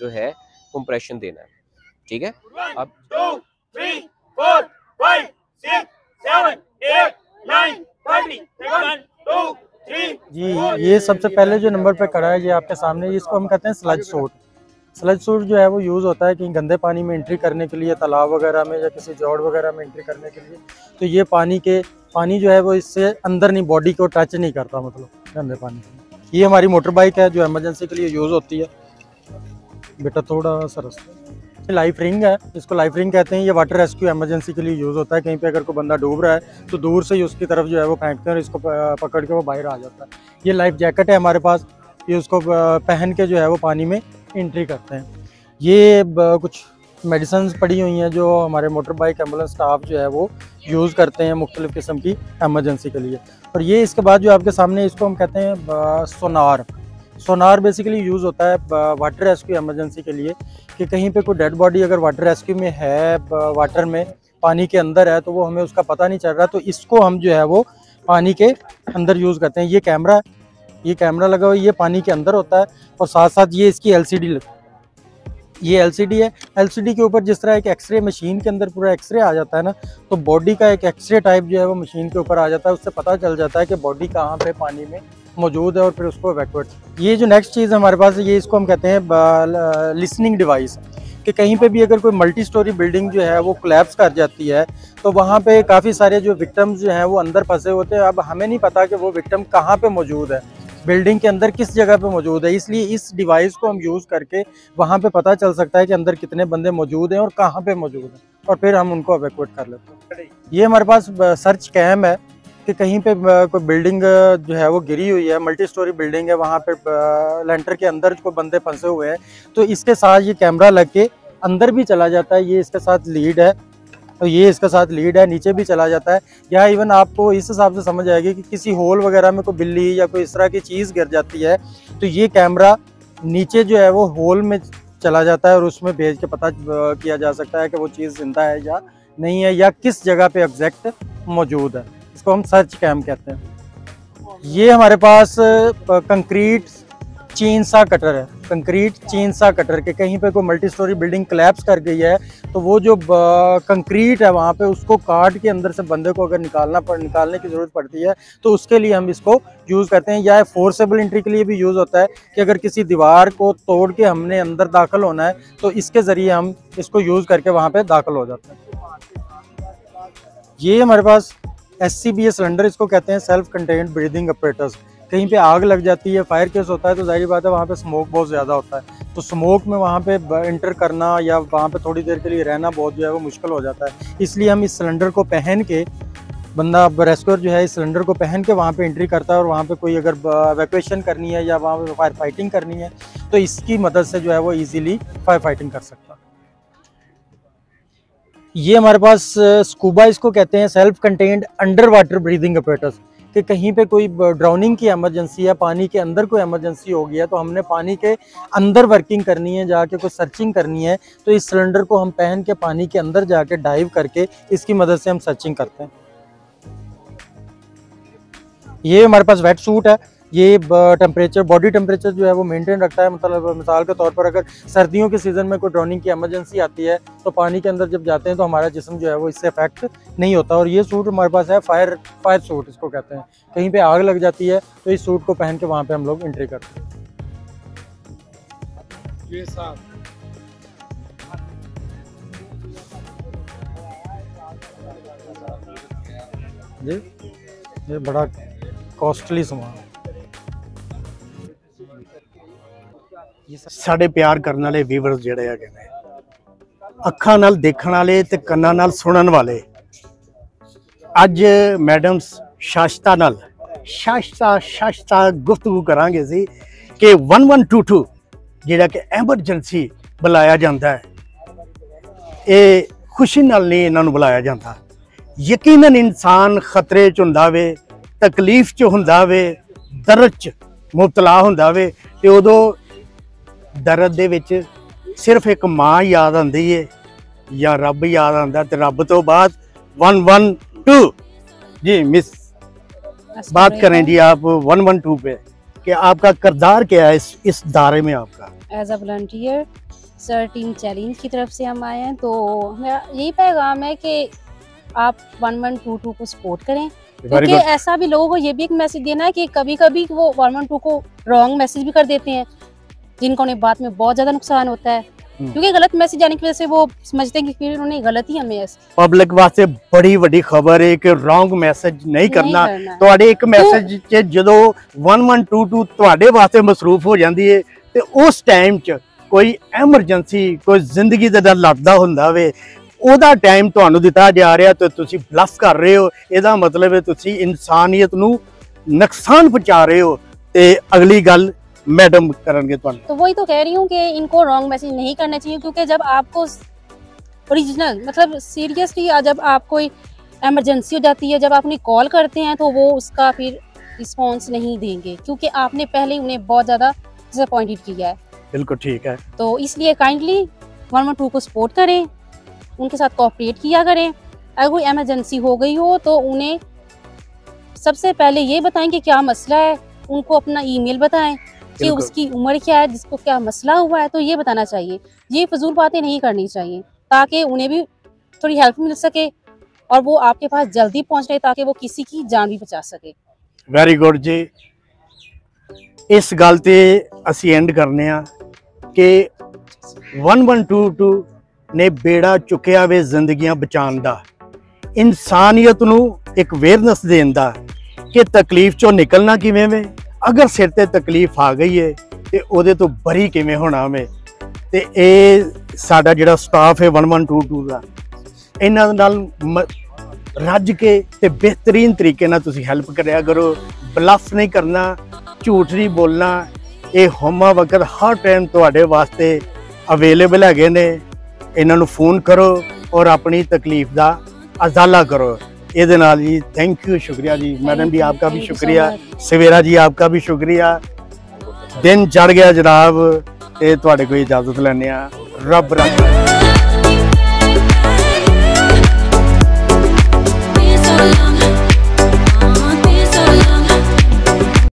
जो है कंप्रेशन देना है। ठीक है, अब 2 3 4 5 6 7 8 9 10 1 2 3 जी। ये सबसे पहले जो नंबर पे खड़ा है ये आपके सामने, इसको हम कहते हैं स्लज सूट। स्लज सूट जो है वो यूज़ होता है कहीं गंदे पानी में एंट्री करने के लिए, तालाब वगैरह में या किसी जोड़ वगैरह में एंट्री करने के लिए। तो ये पानी जो है वो इससे अंदर नहीं, बॉडी को टच नहीं करता, मतलब गंदे पानी। ये हमारी मोटर बाइक है जो इमरजेंसी के लिए यूज़ होती है। बेटा थोड़ा सा रास्ता। लाइफ रिंग है, इसको लाइफ रिंग कहते हैं। ये वाटर रेस्क्यू इमरजेंसी के लिए यूज़ होता है। कहीं पे अगर कोई बंदा डूब रहा है तो दूर से ही उसकी तरफ जो है वो फेंकते हैं और इसको पकड़ के वो बाहर आ जाता है। ये लाइफ जैकेट है हमारे पास, ये उसको पहन के जो है वो पानी में एंट्री करते हैं। ये कुछ मेडिसिन पड़ी हुई हैं जो हमारे मोटर बाइक एम्बुलेंस स्टाफ जो है वो यूज़ करते हैं मुख्तलिफ़ किस्म की एमरजेंसी के लिए। और ये इसके बाद जो आपके सामने, इसको हम कहते हैं सोनार। सोनार बेसिकली यूज़ होता है वाटर रेस्क्यू एमरजेंसी के लिए, कि कहीं पे कोई डेड बॉडी अगर वाटर रेस्क्यू में है, वाटर में पानी के अंदर है, तो वो हमें उसका पता नहीं चल रहा, तो इसको हम जो है वो पानी के अंदर यूज़ करते हैं। ये कैमरा लगा हुआ है, ये पानी के अंदर होता है। और साथ साथ ये इसकी LCD ये LCD है। LCD के ऊपर जिस तरह एक एक्सरे मशीन के अंदर पूरा एक्सरे आ जाता है ना, तो बॉडी का एक एक्सरे टाइप जो है वो मशीन के ऊपर आ जाता है। उससे पता चल जाता है कि बॉडी कहाँ पे पानी में मौजूद है और फिर उसको इवैक्यूएट। ये जो नेक्स्ट चीज़ हमारे पास है, ये इसको हम कहते हैं लिसनिंग डिवाइस, कि कहीं पे भी अगर कोई मल्टी स्टोरी बिल्डिंग जो है वो कोलैप्स कर जाती है, तो वहाँ पे काफ़ी सारे जो विक्टिम्स जो हैं वो अंदर फंसे होते हैं। अब हमें नहीं पता कि वो विक्टिम कहाँ पे मौजूद है, बिल्डिंग के अंदर किस जगह पे मौजूद है। इसलिए इस डिवाइस को हम यूज़ करके वहाँ पे पता चल सकता है कि अंदर कितने बंदे मौजूद हैं और कहाँ पे मौजूद हैं, और फिर हम उनको इवैक्यूएट कर लेते हैं। ये हमारे पास सर्च कैम है कि कहीं पे कोई बिल्डिंग जो है वो गिरी हुई है, मल्टी स्टोरी बिल्डिंग है, वहाँ पे लेंटर के अंदर कोई बंदे फंसे हुए हैं, तो इसके साथ ये कैमरा लग के अंदर भी चला जाता है। ये इसके साथ लीड है, तो ये इसके साथ लीड है, नीचे भी चला जाता है। या इवन आपको इस हिसाब से समझ आएगी कि किसी होल वगैरह में कोई बिल्ली या कोई इस तरह की चीज़ गिर जाती है, तो ये कैमरा नीचे जो है वो होल में चला जाता है और उसमें भेज के पता किया जा सकता है कि वो चीज़ जिंदा है या नहीं है, या किस जगह पे एग्जैक्ट मौजूद है। इसको हम सर्च कैम कहते हैं। ये हमारे पास कंक्रीट चेनसा कटर है, कंक्रीट चेनसा कटर के कहीं पे कोई मल्टी स्टोरी बिल्डिंग कोलैप्स कर गई है, तो वो जो कंक्रीट है वहाँ पे उसको काट के अंदर से बंदे को अगर निकालने की ज़रूरत पड़ती है, तो उसके लिए हम इसको यूज़ करते हैं। या फोर्सेबल एंट्री के लिए भी यूज़ होता है कि अगर किसी दीवार को तोड़ के हमने अंदर दाखिल होना है, तो इसके ज़रिए हम इसको यूज़ करके वहाँ पर दाखिल हो जाते हैं। ये हमारे पास SCBA सिलेंडर, इसको कहते हैं सेल्फ कंटेन्ड ब्रीदिंग अपरेटस। कहीं पे आग लग जाती है, फायर केस होता है, तो जाहिर बात है वहाँ पे स्मोक बहुत ज़्यादा होता है, तो स्मोक में वहाँ पे इंटर करना या वहाँ पे थोड़ी देर के लिए रहना बहुत जो है वो मुश्किल हो जाता है। इसलिए हम इस सिलेंडर को पहन के, बंदा रेस्क्यूअर जो है इस सिलेंडर को पहन के वहाँ पे एंट्री करता है, और वहाँ पे कोई अगर इवैक्यूएशन करनी है या वहाँ पे फायर फाइटिंग करनी है, तो इसकी मदद से जो है वो ईजीली फायर फाइटिंग कर सकता है। ये हमारे पास स्कूबा, इसको कहते हैं self contained under water breathing apparatus, कि कहीं पे कोई ड्राउनिंग की इमरजेंसी है, पानी के अंदर कोई इमरजेंसी हो गया, तो हमने पानी के अंदर वर्किंग करनी है, जाके कोई सर्चिंग करनी है, तो इस सिलेंडर को हम पहन के पानी के अंदर जाके डाइव करके इसकी मदद से हम सर्चिंग करते हैं। ये हमारे पास वेट सूट है। ये टेम्परेचर, बॉडी टेम्परेचर जो है वो मेंटेन रखता है। मतलब मिसाल के तौर पर अगर सर्दियों के सीज़न में कोई ड्राउनिंग की इमरजेंसी आती है, तो पानी के अंदर जब जाते हैं तो हमारा जिस्म जो है वो इससे अफेक्ट नहीं होता। और ये सूट हमारे पास है फायर सूट, इसको कहते हैं। कहीं पे आग लग जाती है तो इस सूट को पहन के वहाँ पे हम लोग एंट्री करते हैं। ये बड़ा कॉस्टली सामान। साढ़े प्यार करने वाले व्यूअर्स जिहड़े हैगे ने, अखां नाल देखण वाले ते कन्नां नाल सुनन वाले, अज मैडम शाश्ता नाल शाश्ता गुफ्तगू करांगे सी कि 1122 जिहड़ा कि एमरजेंसी बुलाया जाता है, ये खुशी नाल नहीं इन्हां नूं बुलाया जाता। यकीनन इंसान खतरे च हुंदा वे, तकलीफ च हुंदा वे, दर्द च मुबतला हुंदा वे, ते उदों दर्द दे विच सिर्फ एक माँ याद आती है या रब याद आता, तो रब तो बाद 112। जी मिस, बात करें जी आप 112 पे कि आपका किरदार क्या है इस दायरे में आपका? As a volunteer sir team challenge की तरफ से हम आए हैं, तो मेरा यही पैगाम है कि आप 1122 को सपोर्ट करें, क्योंकि ऐसा भी लोगों को ये भी एक मैसेज देना है कि कभी कभी वो 112 को रॉन्ग मैसेज भी कर देते हैं, जिनको उन्हें बाद में बहुत ज्यादा नुकसान होता है, क्योंकि गलत मैसेज आने की वजह से वो समझते हैं कि फिर उन्होंने गलत ही हमें। पब्लिक वास्ते बड़ी वड्डी खबर है कि रॉन्ग मैसेज नहीं करना। ਤੁਹਾਡੇ ਇੱਕ ਮੈਸੇਜ 'ਚ ਜਦੋਂ 1122 ਤੁਹਾਡੇ ਵਾਸਤੇ ਮਸਰੂਫ ਹੋ ਜਾਂਦੀ ਹੈ ਤੇ ਉਸ ਟਾਈਮ 'ਚ ਕੋਈ ਐਮਰਜੈਂਸੀ ਕੋਈ ਜ਼ਿੰਦਗੀ ਦੇ ਨਾਲ ਲੜਦਾ ਹੁੰਦਾ ਵੇ, ਉਹਦਾ ਟਾਈਮ ਤੁਹਾਨੂੰ ਦਿੱਤਾ ਜਾ ਰਿਹਾ ਤੇ ਤੁਸੀਂ ਬਲਸ ਕਰ ਰਹੇ ਹੋ। ਇਹਦਾ ਮਤਲਬ ਹੈ ਤੁਸੀਂ ਇਨਸਾਨੀਅਤ ਨੂੰ ਨੁਕਸਾਨ ਪਹੁੰਚਾ ਰਹੇ ਹੋ। ਤੇ ਅਗਲੀ ਗੱਲ मैडम करेंगे तो वही तो कह रही हूँ कि इनको रॉन्ग मैसेज नहीं करना चाहिए, क्योंकि जब आपको ओरिजिनल मतलब सीरियसली जब आप कोई इमरजेंसी हो जाती है, जब आप उन्हें कॉल करते हैं तो वो उसका फिर रिस्पॉन्स नहीं देंगे, क्योंकि आपने पहले उन्हें बहुत ज़्यादा डिसअपॉइंटेड किया है। बिल्कुल ठीक है। तो इसलिए काइंडली 112 को सपोर्ट करें, उनके साथ कोऑपरेट किया करें। अगर कोई इमरजेंसी हो गई हो तो उन्हें सबसे पहले ये बताएं कि क्या मसला है, उनको अपना ईमेल बताएं कि उसकी उम्र क्या है, जिसको क्या मसला हुआ है, तो ये बताना चाहिए। ये फजूल बातें नहीं करनी चाहिए, ताकि उन्हें भी थोड़ी हेल्प मिल सके और वो आपके पास जल्दी पहुंच रहे, ताकि वो किसी की जान भी बचा सके। वेरी गुड जी। इस गल ते असी एंड करने आ कि 1122 ने बेड़ा चुकिया वे जिंदगियां बचाने दा, इंसानियत नू एक अवेयरनेस देन दा कि तकलीफ चों निकलना किवें वे, अगर सिर ते तकलीफ आ गई है तो ਉਹਦੇ ਤੋਂ ਬਰੀ ਕਿਵੇਂ ਹੋਣਾ ਵੇ। ਤੇ ਇਹ ਸਾਡਾ ਜਿਹੜਾ ਸਟਾਫ ਹੈ 1122 ਦਾ, ਇਹਨਾਂ ਨਾਲ ਰੱਜ ਕੇ ਤੇ ਬਿਹਤਰੀਨ ਤਰੀਕੇ ਨਾਲ ਤੁਸੀਂ ਹੈਲਪ ਕਰਿਆ ਕਰੋ। ਬਲਫ ਨਹੀਂ ਕਰਨਾ, ਝੂਠ ਨਹੀਂ ਬੋਲਣਾ। ਇਹ ਹੋਮਾ ਵਕਤ ਹਰ ਟਾਈਮ ਤੁਹਾਡੇ ਵਾਸਤੇ ਅਵੇਲੇਬਲ ਹੈਗੇ ਨੇ। ਇਹਨਾਂ ਨੂੰ ਫੋਨ ਕਰੋ और अपनी तकलीफ का अजाला करो। ये नाल जी थैंक यू, शुक्रिया जी। मैडम जी आपका भी शुक्रिया, सवेरा जी आपका भी शुक्रिया। दिन चढ़ गया जनाब, ये तुहाडे कोई इजाजत लैने आ। रब रब।